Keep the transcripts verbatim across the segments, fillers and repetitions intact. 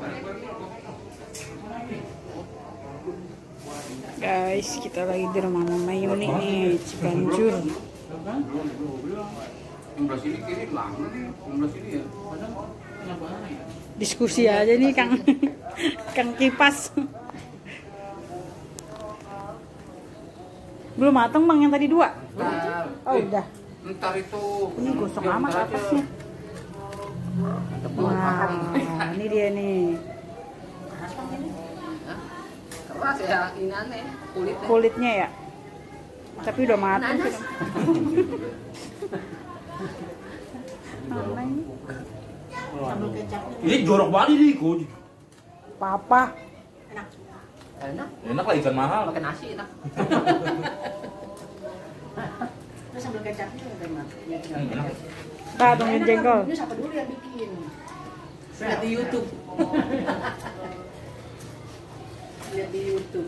Guys, kita lagi di rumah Mama Yuni nih, Ciganjur. Diskusi aja nih Kang Kang Kipas. Belum matang Bang yang tadi dua? Oh udah. Ntar itu ini gosok amat atasnya. Wah, ini dia nih. Keras ya, ini aneh kulitnya. Kulitnya ya. Tapi udah matang sih. Ini jorok banget nih, Ko. Papa. Enak. Enak. Enak lah, ikan mahal. Pakai nasi enak. Terus sambal kecapnya gimana? Enak. Pak, tungguin jengkol. Ini siapa dulu yang bikin? Lihat di YouTube. Lihat di YouTube.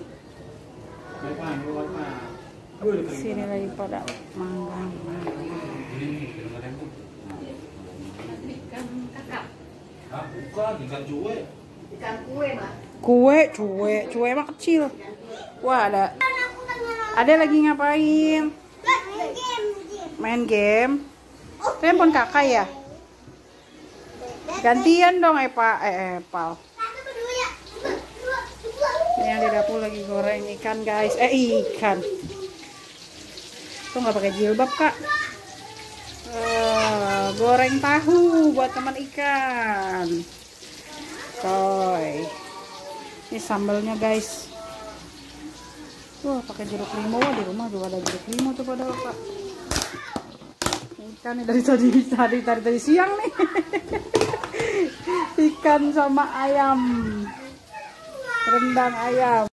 Sini lagi pada manggang. Ikan kakap. Hah, bukan, ikan cuek. Ikan kue, Mas. Kue, cuek, cuek mah kecil. Wah, ada. Ada lagi ngapain? Main game. Handphone kakak ya? Gantian dong Epa, eh Epal. Ini yang di dapur lagi goreng ikan guys. Eh ikan. Tuh nggak pakai jilbab Kak. Uh, goreng tahu buat teman ikan. Coy. Ini sambalnya guys. Wah pakai jeruk limau di rumah juga ada jeruk limau tuh padahal Kak. Ikan nih dari tadi tadi tadi tadi siang nih. Ikan sama ayam. Rendang ayam.